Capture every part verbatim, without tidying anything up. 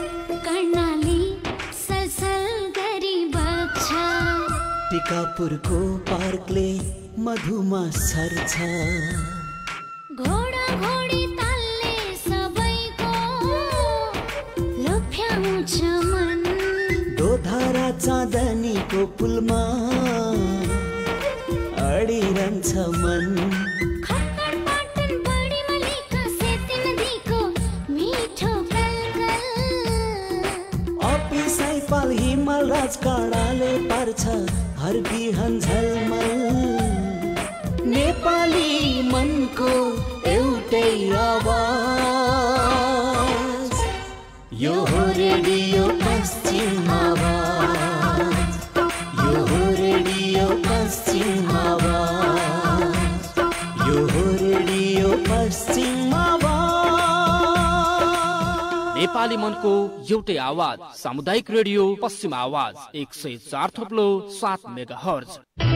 कर्णाली सलसल गरी बग्छ टिकापुरको पार्कले मधुमा सर्छ घोडा घोडी तालले सबैको लोभ्याउँछ मन दोधारा चाँदनीको पुलमा अडिरहन्छ मन खट्खट पाटन बढी मलिका सेती नदीको मिठो कलकल अपिस आइपाल हिमाल राजकाँडाले पार्छ हर बिहान झलमल नेपाली मनको एउटै आवाज यो हो रेडियो पश्चिम आवाज यो हो रेडियो पश्चिम आवाज यो हो रेडियो पश्चिम आवाज नेपाली मनको एउटै आवाज सामुदायिक रेडियो पश्चिम आवाज एक सय चार थोप्लो सात मेगा हर्ज।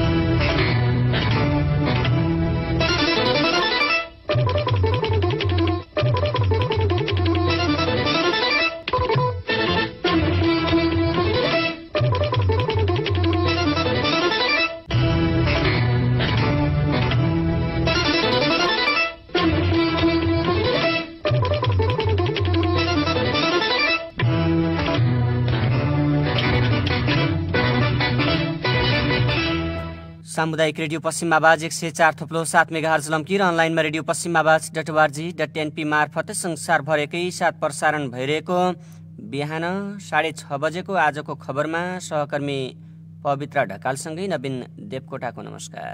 सामुदायिक रेडियो पश्चिम आवाज एक सय चार थोप्लो सात मेगा हर्ज लम्की र अनलाइनमा रेडियो पश्चिम आवाज डट ओआरजी डट एनपी मार्फत संसारभर एकैसाथ प्रसारण भइरहेको बिहान साढे छ बजेको आजको खबरमा सहकर्मी पवित्र ढकालसँगै नवीन देवकोटाको नमस्कार।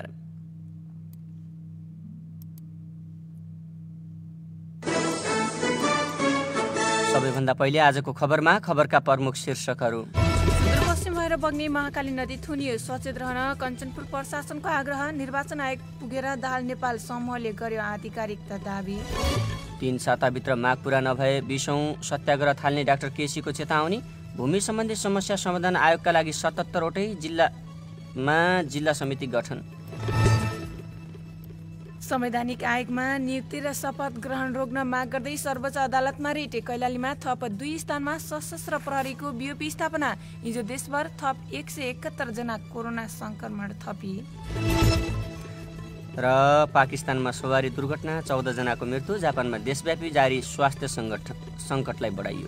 सबैभन्दा पहिले आजको खबरमा खबरका प्रमुख शीर्षकहरू। पश्चिम भएर बग्ने महाकाली नदी थुनियो, सचेत रहन कञ्चनपुर प्रशासनको आग्रह। निर्वाचन आयोग पुगेर दाहाल नेपाल समूहले गर्यो आधिकारिकता दाबी। तीन साताभित्र माग पूरा नभए बीसौं सत्याग्रह थाल्ने डाक्टर केसीको चेतावनी। भूमि सम्बन्धी समस्या समाधान आयोगका लागि सतहत्तरवटै जिल्लामा जिल्ला समिति गठन। संवैधानिक आयोगमा नियुक्ति र शपथ ग्रहण रोक्न माग गर्दै सर्वोच्च अदालतमा रिट। कैलालीमा थप दुई स्थानमा सशस्त्र प्रहरीको बीओपी स्थापना। हिजो देशभर थप एक सय एकहत्तर जना कोरोना संक्रमण थपिए। र पाकिस्तानमा सवारी दुर्घटना, चौध जनाको मृत्यु। जापानमा देशव्यापी जारी स्वास्थ्य सङ्कट सङ्कटलाई बढाइयो।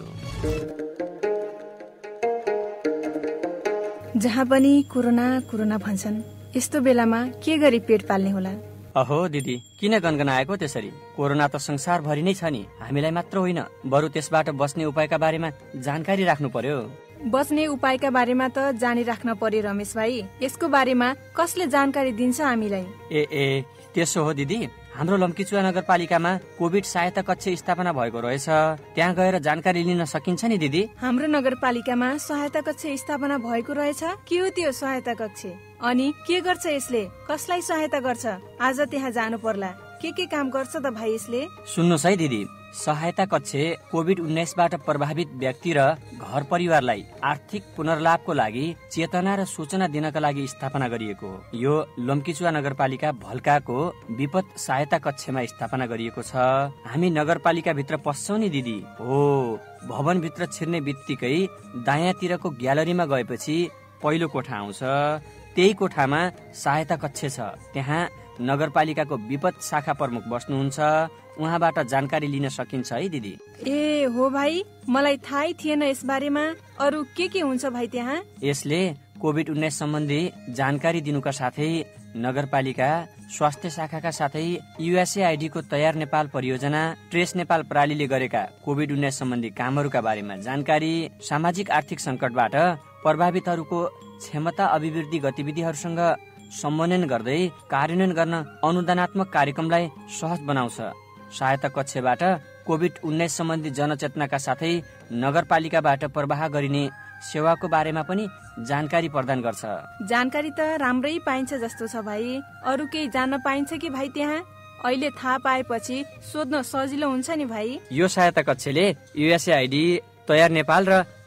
जहाँ पनि कोरोना कोरोना भन्छन्, यस्तो बेलामा के गरी पेट पाल्ने होला? अहो दिदी, किन गनगनाएको त्यसरी? कोरोना त संसारभरि नै छ नि, हामीलाई मात्र होइन। बरु त्यसबाट बस्ने उपायका बारेमा जानकारी राख्नु पर्यो। बस्ने उपायका बारेमा त जानिराख्न पर्यो रमेश भाइ। यसको बारेमा कसले जानकारी दिन्छ हामीलाई? ए ए त्यसो हो दिदी, हाम्रो लम्कीचुवा नगरपालिकामा कोभिड सहायता कक्ष स्थापना भएको रहेछ। त्यहाँ गएर जानकारी लिन सकिन्छ नि दिदी। हाम्रो नगरपालिकामा सहायता कक्ष स्थापना भएको रहेछ? के हो त्यो सहायता कक्ष? अनि के गर्छ यसले? कसलाई सहायता गर्छ? आज त्यहाँ जानु पर्ला। के के काम गर्छ त भाइ यसले? सुन्नुहोस् है दिदी, सहायता कक्ष कोभिड उन्नाइसबाट प्रभावित व्यक्ति र घर परिवारलाई आर्थिक पुनर्लाभको लागि चेतना र सूचना दिनका लागि स्थापना गरिएको हो। यो लम्कीचुवा नगरपालिका भल्काको विपद सहायता कक्षमा स्थापना गरिएको छ। हामी नगरपालिका भित्र पस्छौं नि दिदी। हो, भवन भित्र छिर्ने बित्तिकै दायाँतिरको ग्यालरीमा गएपछि पहिलो कोठा आउँछ। त्यही कोठामा सहायता कक्ष छ। त्यहाँ नगरपालिकाको विपद शाखा प्रमुख बस्नुहुन्छ। उहाँबाट जानकारी लिन सकिन्छ है दिदी। ए हो भाइ, मलाई थाहै थिएन यस बारेमा। अरू के के हुन्छ भाइ त्यहाँ? यसले कोभिड उन्नाइस सम्बन्धी जानकारी दिनुका साथै नगरपालिका स्वास्थ्य शाखाका साथै युएसएआईडी को तयार नेपाल परियोजना, ट्रेस नेपाल प्रणालीले गरेका कोभिड उन्नाइस सम्बन्धी कामहरूका बारेमा जानकारी, सामाजिक आर्थिक संकटबाट प्रभावितहरूको क्षमता अभिवृद्धि गतिविधिहरूसँग समन्वयन गर्दै कार्यान्वयन गर्न अनुदानात्मक कार्यक्रमलाई सहज बनाउँछ। सहायता कक्षबाट कोभिड उन्नाइस सम्बन्धी जनचेतनाका साथै नगरपालिकाबाट प्रवाह गरिने सेवाको बारेमा पनि जानकारी प्रदान गर्छ। जानकारी त राम्रै पाइन्छ जस्तो छ भाइ। अरू केही जान्न पाइन्छ कि भाइ त्यहाँ? अहिले थाहा पाएपछि सोध्न सजिलो हुन्छ नि भाइ। यो सहायता कक्षले युएसएआईडी, तयार नेपाल र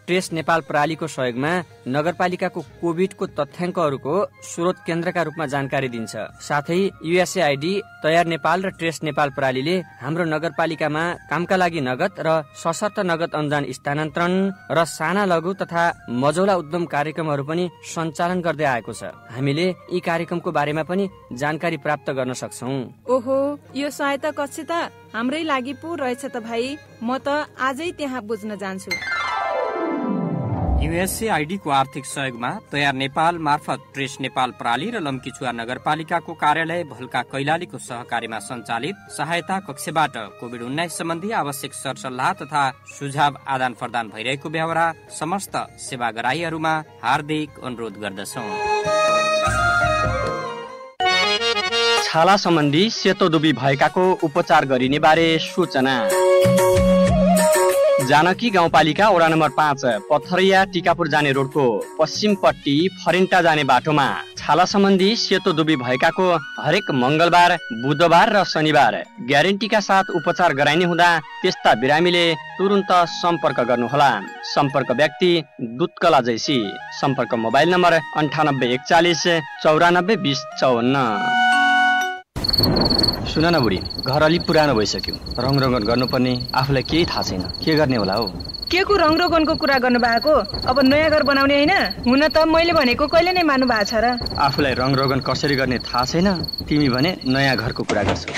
ट्रेस नेपाल प्रणालीको सहयोगमा नगरपालिकाको कोभिडको तथ्याङ्कहरूको स्रोत केन्द्रका रूपमा जानकारी दिन्छ। साथै युएसएआइडी, तयार नेपाल र ट्रेस नेपाल प्रणालीले हाम्रो नगरपालिकामा कामका लागि नगद र सशर्त नगद अनुदान स्थानान्तरण र साना लघु तथा मझौला उद्यम कार्यक्रमहरू पनि सञ्चालन गर्दै आएको छ। हामीले यी कार्यक्रमको बारेमा पनि जानकारी प्राप्त गर्न सक्छौं। ओहो, यो सहायता कक्ष त हाम्रै लागि पो रहेछ त भाइ। म त आजै त्यहाँ बुझ्न जान्छु। युएसएआइडी को आर्थिक सहयोगमा तयार नेपाल मार्फत ट्रेस नेपाल प्रणाली र लम्कीचुवा नगरपालिकाको कार्यालय भल्का कैलालीको सहकार्यमा सञ्चालित सहायता कक्षबाट कोभिड उन्नाइस सम्बन्धी आवश्यक सरसल्लाह तथा सुझाव आदान प्रदान भइरहेको बेहोरा समस्त सेवाग्राहीहरूमा हार्दिक अनुरोध गर्दछौं। छाला सम्बन्धी सेतो दुबी भएकाको उपचार गरिने बारे सूचना। जानकी गाउँपालिका वडा नम्बर पाँच पथरिया टिकापुर जाने रोडको पश्चिमपट्टि फरिन्टा जाने बाटोमा छाला सम्बन्धी सेतो दुबी भएकाको हरेक मंगलबार, बुधबार र शनिबार ग्यारेन्टीका साथ उपचार गराइने हुँदा त्यस्ता बिरामीले तुरुन्त सम्पर्क गर्नुहोला। सम्पर्क व्यक्ति दुधकला जैसी। सम्पर्क मोबाइल नम्बर अन्ठानब्बे एकचालिस चौरानब्बे बिस चौवन्न। सुन न बुढी, घर अलि पुरानो भइसक्यो, रङ रगन गर्नुपर्ने, आफूलाई केही थाहा छैन, के गर्ने होला हौ? के को रङ रोगनको कुरा गर्नु भएको? अब नयाँ घर बनाउने होइन? हुन त मैले भनेको कहिले नै मान्नु भएको छ र? आफूलाई रङ रोगन कसरी गर्ने थाहा छैन, तिमी भने नयाँ घरको कुरा गर्छौ।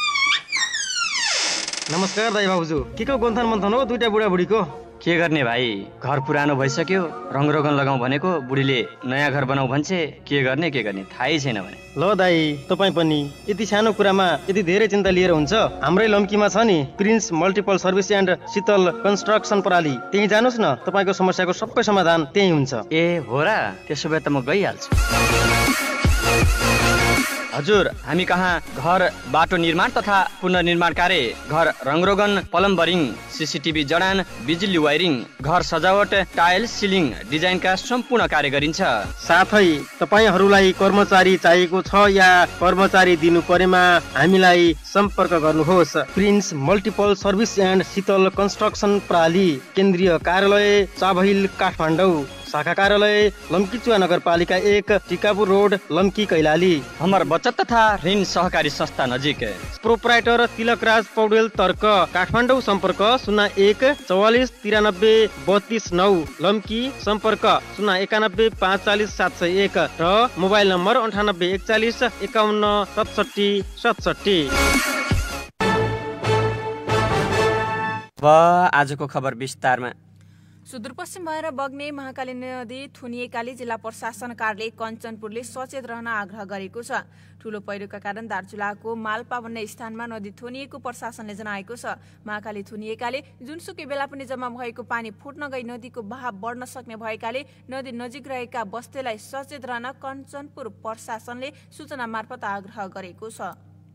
नमस्कार दाइ बाबुजू, के को गोन्थन मन्थन हो दुईटा बुढाबुढीको? के गर्ने भाइ, घर पुरानो भइसक्यो, रङ रोगन लगाउँ भनेको, बुढीले नयाँ घर बनाऊ भन्छे, के गर्ने के गर्ने थाहै छैन भने। ल दाइ, तपाईँ पनि यति सानो कुरामा यति धेरै चिन्ता लिएर हुन्छ? हाम्रै लम्कीमा छ नि prince multiple service and Sheetal construction प्रणाली, त्यही जानुहोस् न, तपाईँको समस्याको सबै समाधान त्यही हुन्छ। ए हो र, त्यसो भए त म गइहाल्छु। हजुर, हामी कहाँ घर बाटो निर्माण तथा पुनर्निर्माण कार्य, घर रङरोगन, प्लम्बरिङ, सीसीटीभी जडान, बिजुली वायरिङ, घर सजावट, टाइल, सिलिङ डिजाइनका सम्पूर्ण कार्य गरिन्छ। साथै तपाईहरूलाई कर्मचारी चाहिएको छ या कर्मचारी दिनु परेमा हामीलाई सम्पर्क गर्नुहोस्। Prince multiple service and Sheetal construction प्रणाली, केन्द्रीय कार्यालय चाबहिल काठमाडौँ, शाखा कार्यालय लम्कीचुवा नगरपालिका एक, टिकापुर रोड, लम्की कैलाली। हमर बचत तथा ऋण सहकारी संस्था नजिक। प्रोपराइटर तिलकराज पौडेल तर्क, काठमाडौँ। सम्पर्क शून्य एक चौवालिस तिरानब्बे बत्तीस नौ, लम्की सम्पर्क शून्य एकानब्बे पाँच चालिस सात सय एक र मोबाइल नम्बर अन्ठानब्बे एकचालिस एकाउन्न सतसट्ठी सतसट्ठी। अब आजको खबर विस्तारमा। सुदूरपश्चिम भएर बग्ने महाकाली नदी थुनिएकाले जिल्ला प्रशासन कार्यालय कञ्चनपुरले सचेत रहन आग्रह गरेको छ। ठूलो पहिरोका कारण दार्चुलाको माल्पा भन्ने स्थानमा नदी थुनिएको प्रशासनले जनाएको छ। महाकाली थुनिएकाले जुनसुकै बेला पनि जम्मा भएको पानी फुट्न गई नदीको बहाव बढ्न सक्ने भएकाले नदी नजिक रहेका बस्तीलाई सचेत रहन कञ्चनपुर प्रशासनले सूचना मार्फत आग्रह गरेको छ।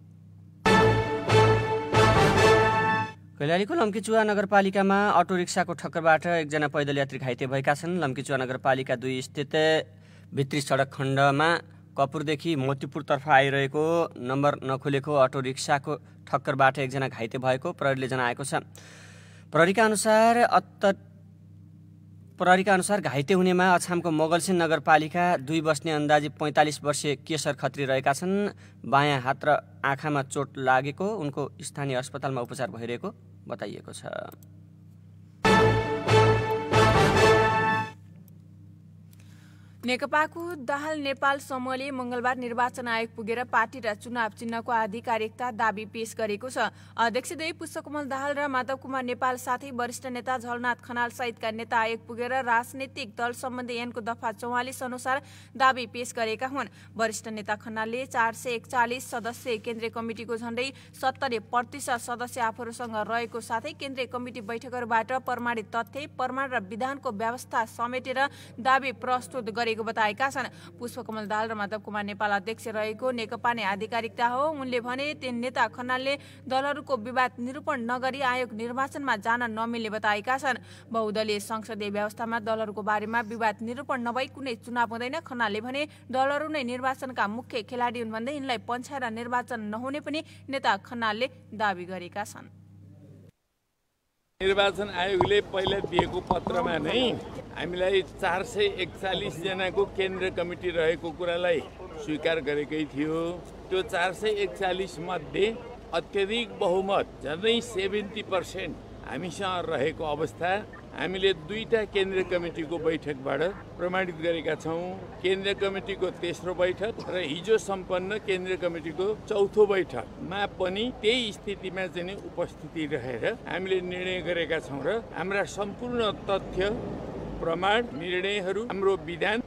कैलालीको लम्कीचुवा नगरपालिकामा अटो रिक्साको ठक्करबाट एकजना पैदल यात्री घाइते भएका छन्। लम्कीचुवा नगरपालिका दुई स्थित भित्री सडक खण्डमा कपुरदेखि मोतीपुरतर्फ आइरहेको नम्बर नखुलेको अटो रिक्साको ठक्करबाट एकजना घाइते भएको प्रहरीले जनाएको छ। प्रहरीका अनुसार अत्त प्रहरीका अनुसार घाइते हुनेमा अछामको मोगलसिन नगरपालिका दुई बस्ने अन्दाजी पैँतालिस वर्षीय केशर खत्री रहेका छन्। बायाँ हात र आँखामा चोट लागेको, उनको स्थानीय अस्पतालमा उपचार भइरहेको बताइएको छ। नेकपाको दाहाल नेपाल समूहले मंगलबार निर्वाचन आयोग पुगेर पार्टी र चुनाव चिन्हको आधिकारिकता दाबी पेश गरेको छ। अध्यक्षदेवी पुष्पकमल दाहाल र माधव कुमार नेपाल साथै वरिष्ठ नेता झलनाथ खनाल सहितका नेता आयोग पुगेर राजनीतिक दल सम्बन्धी ऐनको दफा चौवालिस अनुसार दाबी पेश गरेका हुन्। वरिष्ठ नेता खनालले चार सय एकचालिस सदस्य केन्द्रीय कमिटिको झण्डै सत्तरी प्रतिशत सदस्य आफूहरूसँग रहेको साथै केन्द्रीय कमिटी बैठकहरूबाट प्रमाणित तथ्य, प्रमाण र विधानको व्यवस्था समेटेर दाबी प्रस्तुत गरेको बताएका छन्। पुष्पकमल दाहाल र माधव कुमार नेपाल अध्यक्ष रहेको नेकपा नै आधिकारिकता हो। उनले भने तीन नेता खनालले दलहरूको विवाद निरूपण नगरी आयोग निर्वाचनमा जान नमिल्ने बताएका छन्। बहुदलीय संसदीय व्यवस्थामा दलहरूको बारेमा विवाद निरूपण नभई कुनै चुनाव हुँदैन। खनालले भने दलहरू नै निर्वाचनका मुख्य खेलाडी हुन् भन्दै यिनलाई पन्छाएर निर्वाचन नहुने पनि नेता खनालले दावी गरेका छन्। निर्वाचन आयोगले पहिला दिएको पत्रमा नै हामीलाई चार सय एकचालिस जनाको केन्द्र कमिटी रहेको कुरालाई स्वीकार गरेकै थियो। त्यो चार सय एकचालिस मध्ये अत्यधिक बहुमत झन्डै सेभेन्टी पर्सेन्ट हामीसँग रहेको अवस्था हामीले दुईटा केन्द्र कमिटीको बैठकबाट प्रमाणित गरेका छौँ। केन्द्र कमिटीको तेस्रो बैठक र हिजो सम्पन्न केन्द्र कमिटीको चौथो बैठकमा पनि त्यही स्थितिमा चाहिँ उपस्थिति रहेर हामीले निर्णय गरेका छौँ र हाम्रा सम्पूर्ण तथ्य प्रमाण निर्णयहरू हाम्रो विधान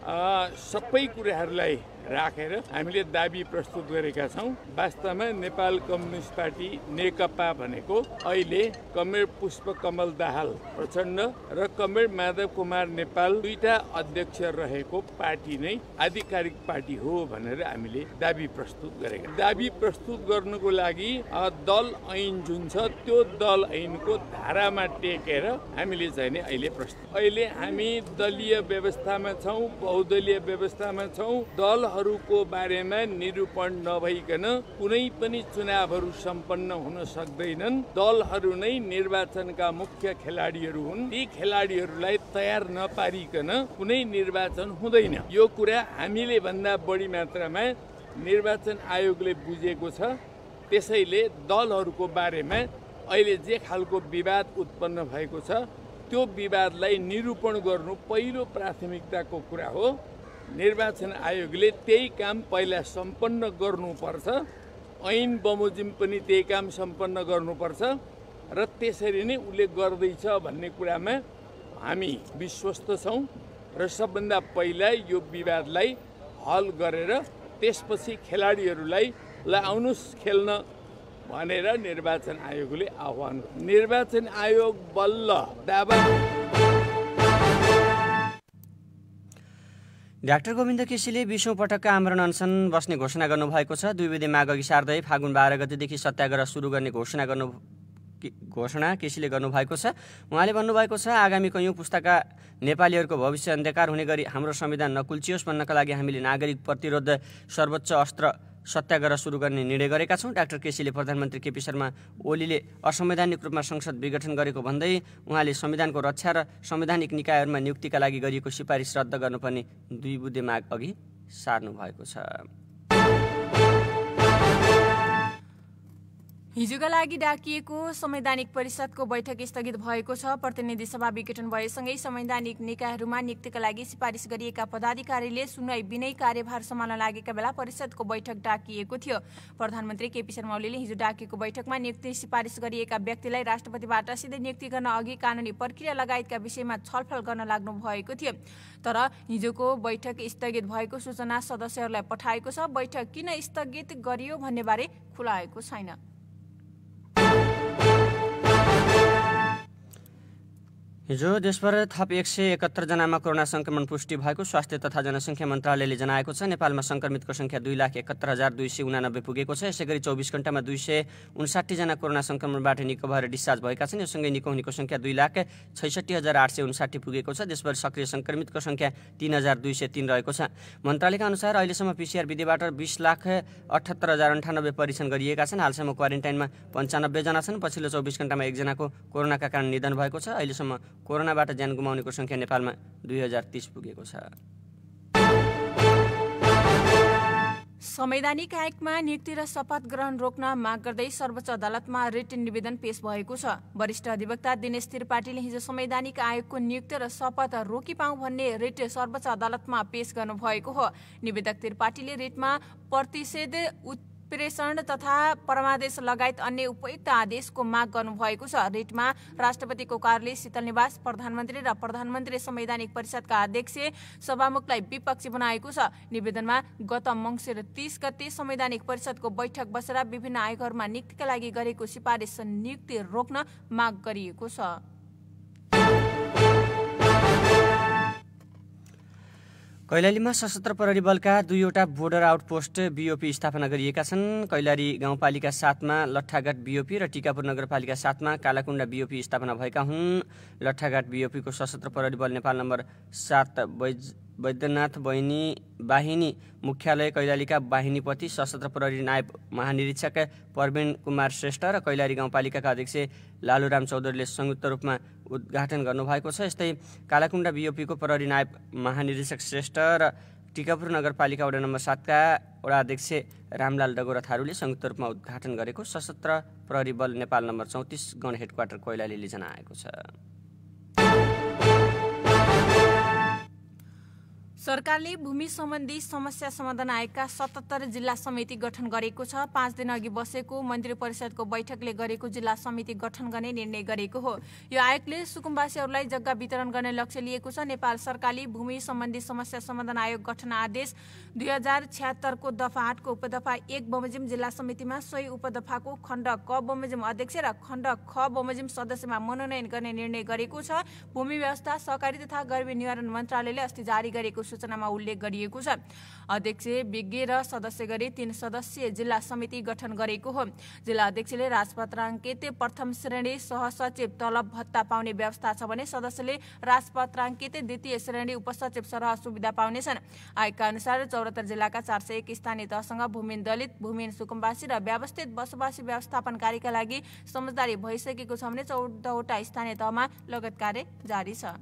सबै कुराहरूलाई राखेर हामीले दाबी प्रस्तुत गरेका छौँ। वास्तवमा नेपाल कम्युनिस्ट पार्टी नेकपा भनेको अहिले कमरेड पुष्पकमल दाहाल प्रचण्ड र कमरेड माधव कुमार नेपाल दुईटा अध्यक्ष रहेको पार्टी नै आधिकारिक पार्टी हो भनेर हामीले दाबी प्रस्तुत गरेका। दाबी प्रस्तुत गर्नुको लागि दल ऐन जुन छ त्यो दल ऐनको धारामा टेकेर हामीले चाहिँ नि अहिले प्रस्तुत अहिले हामी दलीय व्यवस्थामा छौँ, बहुदलीय व्यवस्थामा छौँ। दल हरूको बारेमा निरूपण नभइकन कुनै पनि चुनावहरू सम्पन्न हुन सक्दैनन्। दलहरू नै निर्वाचनका मुख्य खेलाडीहरू हुन्। ती खेलाडीहरूलाई तयार नपारिकन कुनै निर्वाचन हुँदैन। यो कुरा हामीले भन्दा बढी मात्रामा निर्वाचन आयोगले बुझेको छ। त्यसैले दलहरूको बारेमा अहिले जे खालको विवाद उत्पन्न भएको छ त्यो विवादलाई निरूपण गर्नु पहिलो प्राथमिकताको कुरा हो। निर्वाचन आयोगले त्यही काम पहिला सम्पन्न गर्नुपर्छ। ऐन बमोजिम पनि त्यही काम सम्पन्न गर्नुपर्छ र त्यसरी नै उसले गर्दैछ भन्ने कुरामा हामी विश्वस्त छौँ र सबभन्दा पहिला यो विवादलाई हल गरेर त्यसपछि खेलाडीहरूलाई ल आउनुहोस् खेल्न भनेर निर्वाचन आयोगले आह्वान निर्वाचन आयोग बल्ल दावा डाक्टर गोविन्द केसीले बीसौँ पटकका आमरण अनसन बस्ने घोषणा गर्नुभएको छ। दुई बुधे माघ अघि सार्दै फागुन बाह्र गतेदेखि सत्याग्रह सुरु गर्ने घोषणा गर्नु घोषणा केसीले गर्नुभएको छ। उहाँले भन्नुभएको छ आगामी कैयौँ पुस्ताका नेपालीहरूको भविष्य अन्धकार हुने गरी हाम्रो संविधान नकुल्चियोस् भन्नका लागि हामीले नागरिक प्रतिरोध सर्वोच्च अस्त्र सत्याग्रह सुरु गर्ने निर्णय गरेका छौँ। डाक्टर केसीले प्रधानमन्त्री केपी शर्मा ओलीले असंवैधानिक रूपमा संसद विघटन गरेको भन्दै उहाँले संविधानको रक्षा र संवैधानिक निकायहरूमा नियुक्तिका लागि गरिएको सिफारिस रद्द गर्नुपर्ने दुई बुधे माग अघि सार्नु भएको छ। हिजोका लागि डाकिएको संवैधानिक परिषदको बैठक स्थगित भएको छ। प्रतिनिधि सभा विघटन भएसँगै संवैधानिक निकायहरूमा नियुक्तिका लागि सिफारिस गरिएका पदाधिकारीले सुनवाई बिनै कार्यभार सम्हाल्न लागेका बेला परिषदको बैठक डाकिएको थियो। प्रधानमन्त्री केपी शर्मा ओलीले हिजो डाकिएको बैठकमा नियुक्ति सिफारिस गरिएका व्यक्तिलाई राष्ट्रपतिबाट सिधै नियुक्ति गर्न अघि कानुनी प्रक्रिया लगायतका विषयमा छलफल गर्न लाग्नु भएको थियो। तर हिजोको बैठक स्थगित भएको सूचना सदस्यहरूलाई पठाएको छ। बैठक किन स्थगित गरियो भन्ने बारे खुलाएको छैन। हिजो देशभर थप एक सय एकहत्तर जनामा कोरोना संक्रमण पुष्टि भएको स्वास्थ्य तथा जनसङ्ख्या मन्त्रालयले जनाएको छ। नेपालमा संक्रमितको संख्या दुई लाख एकहत्तर हजार दुई सय उनानब्बे पुगेको छ। यसै गरी चौबिस घण्टामा दुई सय उन्साठी जना कोरोना संक्रमणबाट निको भएर डिस्चार्ज भएका छन्। योसँगै निको हुनेको संख्या दुई लाख छैसठी हजार आठ सय उन्साठी पुगेको छ। देशभर सक्रिय संक्रमितको संख्या तीन हजार दुई सय तीन रहेको छ। मन्त्रालयका अनुसार अहिलेसम्म पिसिआर विधिबाट बिस लाख अठहत्तर हजार अन्ठानब्बे परीक्षण गरिएका छन्। हालसम्म क्वारेन्टाइनमा पन्चानब्बे जना छन्। पछिल्लो चौबिस घण्टामा एकजनाको कोरोनाका कारण निधन भएको छ। अहिलेसम्म कोरोनाबाट ज्यान गुमाउनेको संख्या नेपालमा दुई हजार तीस पुगेको छ। संवैधानिक आयोगमा नियुक्ति र शपथ ग्रहण रोक्न माग गर्दै सर्वोच्च अदालतमा रिट निवेदन पेश भएको छ। वरिष्ठ अधिवक्ता दिनेश त्रिपाठीले हिजो संवैधानिक आयोगको नियुक्ति र शपथ रोकिपाउँ भन्ने रिट सर्वोच्च अदालतमा पेश गर्नुभएको हो। निवेदक त्रिपाठीले रिटमा प्रतिषेध प्रेषण तथा परमादेश लगायत अन्य उपयुक्त आदेशको माग गर्नुभएको छ। रिटमा राष्ट्रपतिको कार्यालय शीतल निवास, प्रधानमन्त्री र प्रधानमन्त्री संवैधानिक परिषदका अध्यक्ष सभामुखलाई विपक्षी बनाएको छ। निवेदनमा गत मङ्सिर तीस गते संवैधानिक परिषदको बैठक बसेर विभिन्न आयोगहरूमा नियुक्तिका लागि गरेको सिफारिस नियुक्ति रोक्न माग गरिएको छ। कैलालीमा सशस्त्र प्रहरी बलका दुईवटा बोर्डर आउटपोस्ट बिओपी स्थापना गरिएका छन्। कैलाली गाउँपालिका सातमा लट्ठाघाट बिओपी र टिकापुर नगरपालिका सातमा कालाकुण्डा बिओपी स्थापना भएका हुन्। लट्ठाघाट बिओपीको सशस्त्र प्रहरी बल नेपाल नम्बर सात वैद्यनाथ बहिनी बाहिनी मुख्यालय कैलालीका बाहिनीपति सशस्त्र प्रहरी नायब महानिरीक्षक प्रवीण कुमार श्रेष्ठ र कैलाली गाउँपालिकाका अध्यक्ष लालुराम चौधरीले संयुक्त रूपमा उद्घाटन गर्नुभएको छ। यस्तै कालाकुण्डा बिओपीको प्रहरी नायब महानिरीक्षक श्रेष्ठ र टिकापुर नगरपालिका वडा नम्बर सातका वडा अध्यक्ष रामलाल डगोरा थारूले संयुक्त रूपमा उद्घाटन गरेको सशस्त्र प्रहरी बल नेपाल नम्बर चौतिस गण हेडक्वार्टर कैलालीले जनाएको छ। सरकारले भूमि सम्बन्धी समस्या समाधान आयोगका सतहत्तर जिल्ला समिति गठन गरेको छ। पाँच दिन अघि बसेको मन्त्री परिषदको बैठकले गरेको जिल्ला समिति गठन गर्ने निर्णय गरेको हो। यो आयोगले सुकुम्बासीहरूलाई जग्गा वितरण गर्ने लक्ष्य लिएको छ। नेपाल सरकारले भूमि सम्बन्धी समस्या समाधान आयोग गठन आदेश दुई हजार छ्यात्तरको दफा आठको उपदफा एक बमोजिम जिल्ला समितिमा सोही उपदफाको खण्ड क बमोजिम अध्यक्ष र खण्ड ख बमोजिम सदस्यमा मनोनयन गर्ने निर्णय गरेको छ। भूमि व्यवस्था सहकारी तथा गरिबी निवारण मन्त्रालयले अस्ति जारी गरेको सूचनामा उल्लेख गरिएको छ। अध्यक्ष विज्ञ र सदस्य गरी तीन सदस्यीय जिल्ला समिति गठन गरेको हो। जिल्ला अध्यक्षले राजपत्राङ्कित प्रथम श्रेणी सहसचिव तलब भत्ता पाउने व्यवस्था छ भने सदस्यले राजपत्राङ्कित द्वितीय श्रेणी उपसचिव सरह सुविधा पाउनेछन्। आयोगका अनुसार चौरात्तर जिल्लाका चार सय एक स्थानीय तहसँग भूमिहीन दलित, भूमिहीन सुकुम्बासी र व्यवस्थित बसोबासी व्यवस्थापन कार्यका लागि समझदारी भइसकेको छ भने चौधवटा स्थानीय तहमा लगत कार्य जारी छ।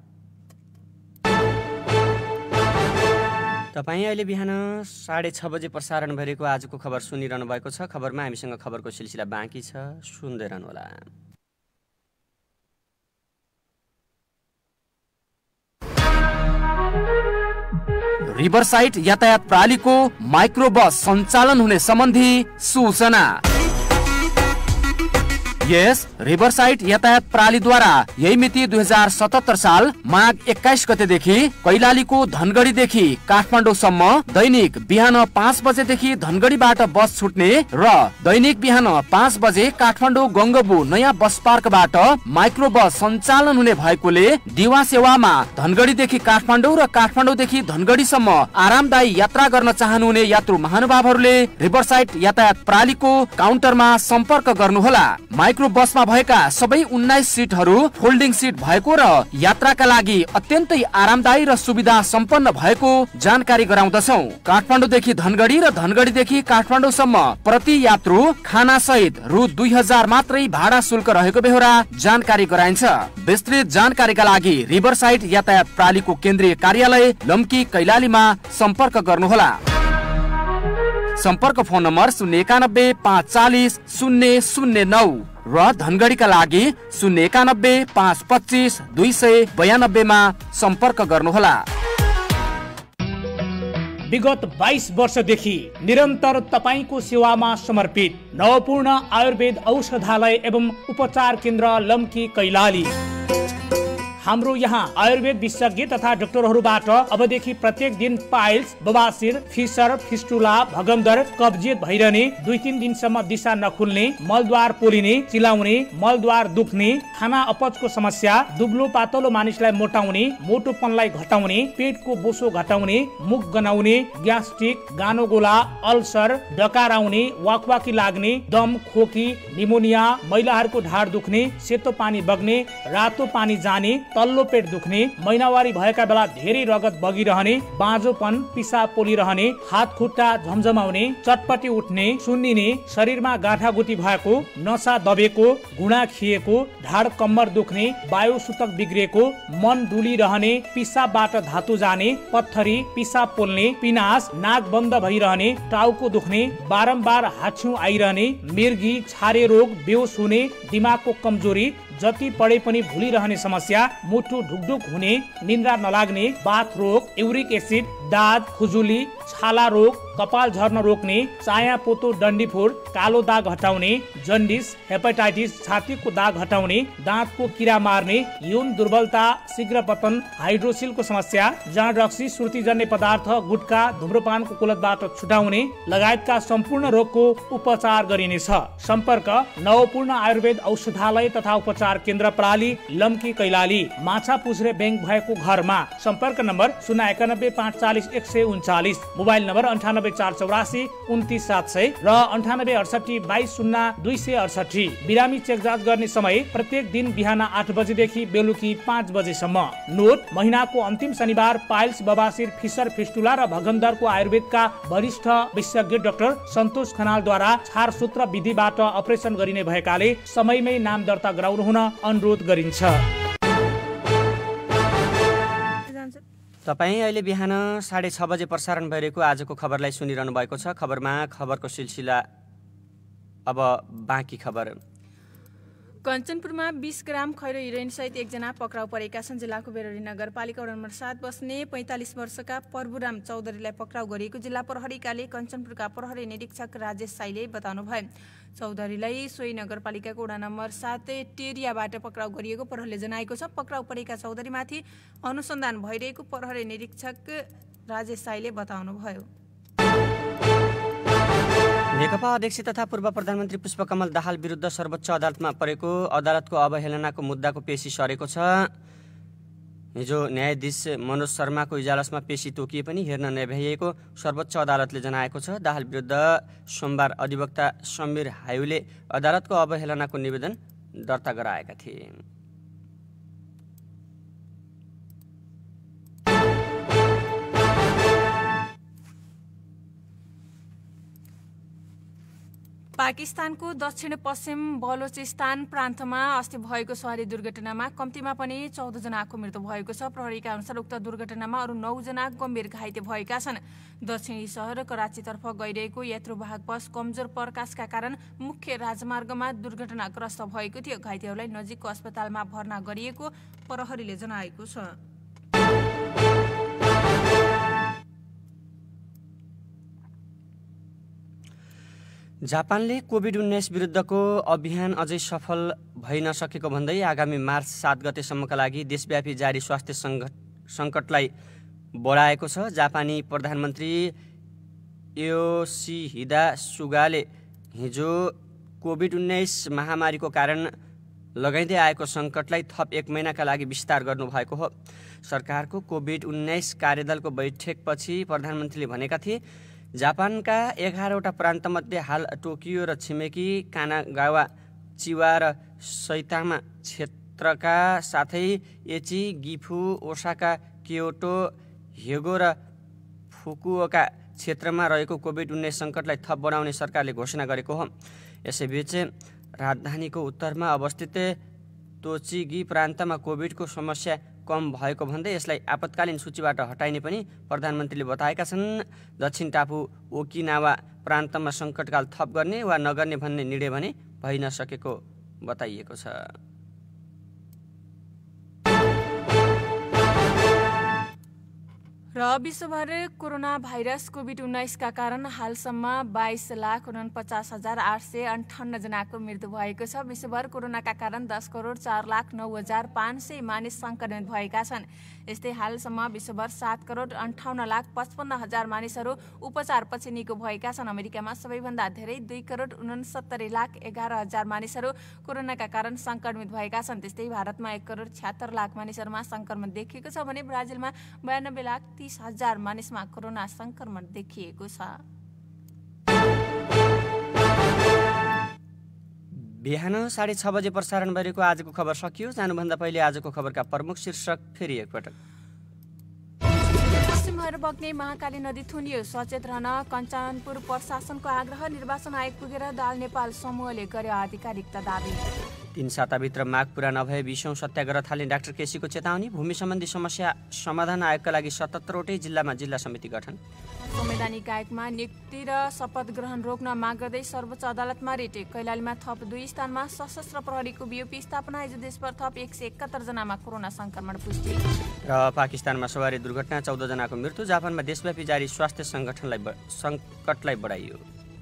तपाईँ अहिले बिहान साढे छ बजे प्रसारण भएको आजको खबर सुनिरहनु भएको छ। खबरमा हामीसँग खबरको सिलसिला बाँकी छ, सुन्दै रहनुहोला। रिभरसाइड यातायात प्रणालीको माइक्रोबस सञ्चालन हुने सम्बन्धी सूचना। यस रिभरसाइड यातायात प्रणालीद्वारा यही मिति दुई हजार सतहत्तर साल माघ एक्काइस गतेदेखि कैलालीको धनगढीदेखि काठमाडौँसम्म दैनिक बिहान पाँच बजेदेखि धनगढीबाट बस छुट्ने र दैनिक बिहान पाँच बजे काठमाडौँ गङ्गबु नयाँ बस पार्कबाट माइक्रो बस सञ्चालन हुने भएकोले दिवा सेवामा धनगढीदेखि काठमाडौँ र काठमाडौँदेखि धनगढीसम्म आरामदायी यात्रा गर्न चाहनुहुने यात्रु महानुभावहरूले रिभरसाइड यातायात प्रणालीको काउन्टरमा सम्पर्क गर्नुहोला। माइक्रो बसमा भएका सबै उन्नाइस सिटहरू फोल्डिङ सिट भएको र यात्राका लागि अत्यन्तै आरामदायी र सुविधा सम्पन्न भएको जानकारी गराउँदछौँ। काठमाडौँदेखि धनगढी र धनगढीदेखि काठमाडौँसम्म प्रति यात्रु खाना सहित रु दुई हजार मात्रै भाडा शुल्क रहेको बेहोरा जानकारी गराइन्छ। विस्तृत जानकारीका लागि रिभरसाइड यातायात प्रणालीको केन्द्रीय कार्यालय लम्की कैलालीमा सम्पर्क गर्नुहोला। सम्पर्क फोन नम्बर शून्य एकानब्बे पाँच चालिस शून्य शून्य नौ र धनगढीका लागि शून्य एकानब्बे पाँच पच्चिस दुई सय बयानब्बेमा सम्पर्क गर्नुहोला। विगत बाइस वर्षदेखि निरन्तर तपाईको सेवामा समर्पित नवपूर्ण आयुर्वेद औषधालय एवं उपचार केन्द्र लम्की कैलाली। हाम्रो यहाँ आयुर्वेद विशेषज्ञ तथा डाक्टरहरूबाट अबदेखि प्रत्येक दिन पाइल्स, बवासिर, फिसर, फिस्टुला, भगन्दर, कब्जियत भइरहने, दुई तीन दिनसम्म दिशा नखुल्ने, मलद्वार पोलिने, चिलाउने, मलद्वार दुख्ने, खाना अपचको समस्या, दुब्लो पातलो मानिसलाई मोटाउने, मोटोपनलाई घटाउने, पेटको बोसो घटाउने, मुख गनाउने, ग्यास्ट्रिक, गानोगोला, अल्सर, डकार आउने, वाकवाकी लाग्ने, दम, खोकी, निमोनिया, महिलाहरूको ढाड दुख्ने, सेतो पानी बग्ने, रातो पानी जाने, तल्लो पेट दुख्ने, महिनावारी भएका बेला धेरै रगत बगिरहने, बाँझोपन, पिसाब पोलिरहने, हात खुट्टा झमझमाउने, चटपटी उठ्ने, सुन्निने, शरीरमा गाँठागुटी भएको, नसा दबेको, घुँडा खिएको, ढाड कम्मर दुख्ने, वायु सूतक बिग्रेको, मन डुलिरहने, पिसाबबाट धातु जाने, पत्थरी, पिसाब पोल्ने, पिनास, नाक बन्द भइरहने, टाउको दुख्ने, बारम्बार हाछ्यु आइरहने, मिर्गी, छारे रोग, बेहोस हुने, दिमागको कमजोरी, जति पढे पनि भुलिरहने समस्या, मुटु ढुकढुक हुने, निन्द्रा नलाग्ने, बाथ रोग, युरिक एसिड, दाद, खुजुली, छाला रोग, कपाल झर्न रोक्ने, चाया पोतो डन्डीफोर, कालो दाग हटाउने, जन्डिस, हेपाटाइटिस, छातीको दाग हटाउने, दाँतको किरा मार्ने, यौन दुर्बलता, शीघ्र पतन, हाइड्रोसिलको समस्या, जाँड रक्सी, सुर्तीजन्य पदार्थ, गुटखा, धुम्रपानको कुलतबाट छुटाउने लगायतका सम्पूर्ण रोगको उपचार गरिनेछ। सम्पर्क नवपूर्ण आयुर्वेद औषधालय तथा उपचार केन्द्र प्रणाली लम्की कैलाली, माछा पुछरे ब्याङ्क भएको घरमा। सम्पर्क नम्बर शून्य एकानब्बे पाँच चालिस एक सय उन्चालिस, मोबाइल नम्बर अन्ठानब्बे अन्ठानब्बे चार चौरासी उन्तिस सात सय र अन्ठानब्बे अडसठी बाइस शून्य दुई सय अडसठी। बिरामी चेक जाँच गर्ने समय प्रत्येक दिन बिहान आठ बजेदेखि बेलुकी पाँच बजेसम्म। नोट: महिनाको अन्तिम शनिबार पाइल्स, बबासिर, फिसर, फिस्टुला र भगन्दरको आयुर्वेदका वरिष्ठ विशेषज्ञ डाक्टर सन्तोष खनालद्वारा छारसूत्र विधिबाट अपरेसन गरिने भएकाले समयमै नाम दर्ता गराउनु हुन अनुरोध गरिन्छ। तपाईँ अहिले बिहान साढे छ बजे प्रसारण भइरहेको आजको खबरलाई सुनिरहनु भएको छ। खबरमा खबरको सिलसिला अब बाँकी खबर। कञ्चनपुरमा बीस ग्राम खैरो हिरोइन सहित एकजना पक्राउ परेका छन्। जिल्लाको बेरोडी नगरपालिका वडा नम्बर सात बस्ने पैँतालिस वर्षका प्रभुराम चौधरीलाई पक्राउ गरिएको जिल्ला प्रहरीकाले कञ्चनपुरका प्रहरी निरीक्षक राजेश साईले बताउनु भयो। चौधरीलाई सोही नगरपालिकाको वडा नम्बर सात टेरियाबाट पक्राउ गरिएको प्रहरीले जनाएको छ। पक्राउ परेका चौधरीमाथि अनुसन्धान भइरहेको प्रहरी निरीक्षक राजेश साईले बताउनु भयो। नेकपा अध्यक्ष तथा पूर्व प्रधानमन्त्री पुष्पकमल दाहाल विरुद्ध सर्वोच्च अदालतमा परेको अदालतको अवहेलनाको मुद्दाको पेशी सरेको छ। हिजो न्यायाधीश मनोज शर्माको इजलासमा पेशी तोकिए पनि हेर्न नभ्याइएको सर्वोच्च अदालतले जनाएको छ। दाहाल विरुद्ध सोमबार अधिवक्ता समीर हायुले अदालतको अवहेलनाको निवेदन दर्ता गराएका थिए। पाकिस्तानको दक्षिण पश्चिम बलोचिस्तान प्रान्तमा अस्ति भएको सवारी दुर्घटनामा कम्तीमा पनि चौध जनाको मृत्यु भएको छ। प्रहरीका अनुसार उक्त दुर्घटनामा अरू नौ जना गम्भीर घाइते भएका छन्। दक्षिणी सहर कराचीतर्फ गइरहेको यात्रुवाहक बस कमजोर प्रकाशका कारण मुख्य राजमार्गमा दुर्घटनाग्रस्त भएको थियो। घाइतेहरूलाई नजिकको अस्पतालमा भर्ना गरिएको प्रहरीले जनाएको छ। जापानले कोभिड उन्नाइस विरुद्धको अभियान अझै सफल भइ नसकेको भन्दै आगामी मार्च सात गतेसम्मका लागि देशव्यापी जारी स्वास्थ्य सङ्कटलाई बढाएको छ। जापानी प्रधानमन्त्री योसिहिदा सुगाले हिजो कोभिड उन्नाइस महामारीको कारण लगाइँदै आएको सङ्कटलाई थप एक महिनाका लागि विस्तार गर्नुभएको हो। सरकारको कोभिड उन्नाइस कार्यदलको बैठकपछि प्रधानमन्त्रीले भनेका थिए, जापानका एघारवटा प्रान्तमध्ये हाल टोकियो र छिमेकी कानागावा, चिवा र सैतामा क्षेत्रका साथै एची, गिफु, ओसाका, क्योटो, हेगो र फुकुओका क्षेत्रमा रहेको कोभिड उन्नाइस सङ्कटलाई थप बढाउने सरकारले घोषणा गरेको हो। यसैबीच राजधानीको उत्तरमा अवस्थित तोचिगी प्रान्तमा कोभिडको समस्या कम भएको भन्दै यसलाई आपतकालीन सूचीबाट हटाइने पनि प्रधानमन्त्रीले बताएका छन्। दक्षिण टापु ओकिनावा प्रान्तमा सङ्कटकाल थप गर्ने वा नगर्ने भन्ने निर्णय भने भइ नसकेको बताइएको छ। र विश्वभर कोरोना भाइरस कोभिड उन्नाइसका कारण हालसम्म बाइस लाख उनपचास हजार आठ सय अन्ठाउन्न जनाको मृत्यु भएको छ। विश्वभर कोरोनाका कारण दस करोड चार लाख नौ हजार पाँच सय मानिस सङ्क्रमित भएका छन्। यस्तै हालसम्म विश्वभर सात करोड अन्ठाउन्न लाख पचपन्न हजार मानिसहरू उपचारपछि निको भएका छन्। अमेरिकामा सबैभन्दा धेरै दुई करोड उनसत्तरी लाख एघार हजार मानिसहरू कोरोनाका कारण सङ्क्रमित भएका छन्। त्यस्तै भारतमा एक करोड छ्यात्तर लाख मानिसहरूमा सङ्क्रमण देखिएको छ भने ब्राजिलमा बयानब्बे लाख तीस हजार मानिसमा कोरोना संक्रमण देखिएको छ। बिहान साढे छ बजे प्रसारण गरेको आजको खबर सकियो। जानुभन्दा पहिले आजको खबरका प्रमुख शीर्षक फेरि एकपटक। पश्चिम भएर बग्ने महाकाली नदी थुनियो, सचेत रहन कञ्चनपुर प्रशासनको आग्रह। निर्वाचन आयोग पुगेर दाल नेपाल समूहले गर्यो आधिकारिकता दावी। तीन साताभित्र माग पूरा नभए बीसौँ सत्याग्रह थाल्ने डाक्टर केसीको चेतावनी। भूमि सम्बन्धी समस्या समाधान आयोगका लागि सतहत्तरवटै जिल्लामा जिल्ला समिति गठन। संवैधानिक आयोगमा नियुक्ति र शपथ ग्रहण रोक्न माग गर्दै सर्वोच्च अदालतमा रिट। कैलालीमा थप दुई स्थानमा सशस्त्र प्रहरीको बिओपी स्थापना। हिजो देशभर थप एक सय एकात्तर जनामा कोरोना संक्रमण पुष्टि। र पाकिस्तानमा सवारी दुर्घटना, चौध जनाको मृत्यु। जापानमा देशव्यापी जारी स्वास्थ्य सङ्गठनलाई सङ्कटलाई बढाइयो।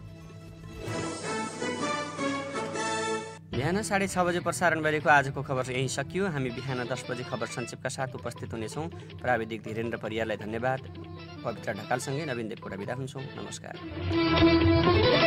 बिहान साढे छ बजे प्रसारण गरेको आजको खबर यही सकियो। हामी बिहान दस बजे खबर सञ्क्षेपका साथ उपस्थित हुनेछौँ। प्राविधिक धीरेन्द्र परियारलाई धन्यवाद। पवित्र ढकालसँगै नवीन देवकोटा बिदा हुन्छौँ। नमस्कार।